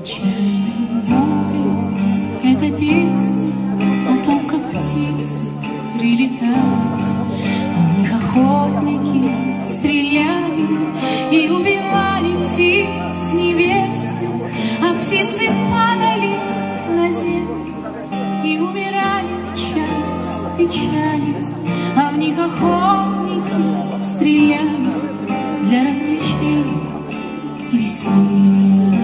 Печально будет эта песня о том, как птицы прилетали, в них охотники стреляли и убивали птиц небесных, а птицы падали на землю и умирали в час печали, а в них охотники стреляли для развлечения и веселья.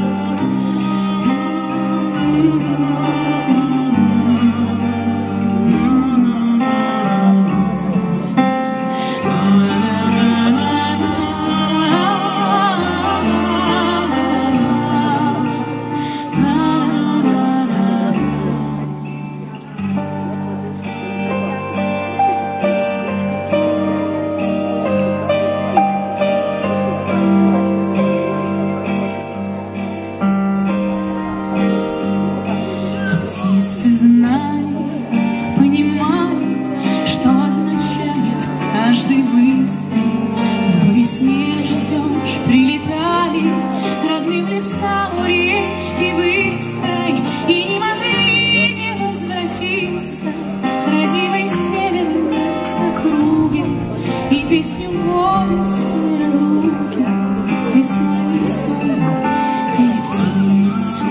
Птицы знали, понимали, что означает каждый выстрел. Но по весне все ж прилетали родным лесам у речки быстрой и не могли не возвратиться к родимой северной округе и песню горестной разлуки весной веселой пели птицы.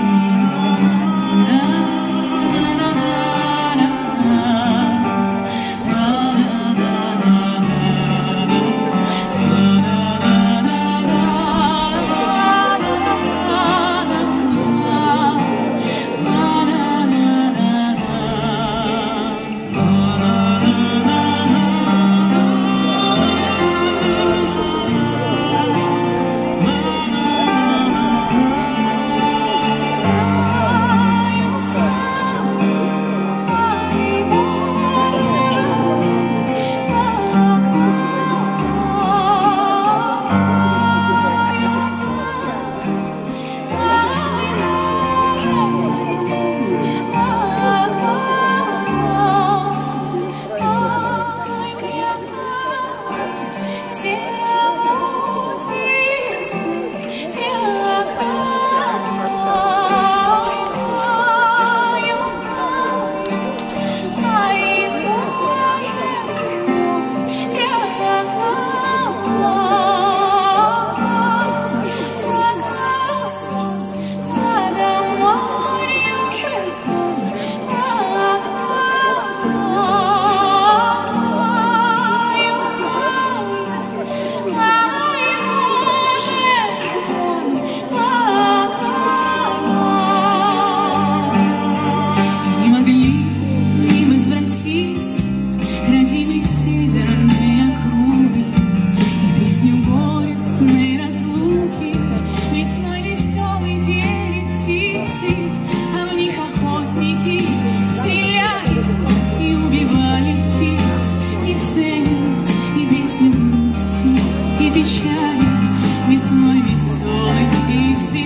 Печали весной веселой птицы.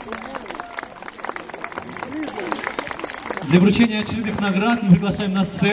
Для вручения очередных наград мы приглашаем на сцену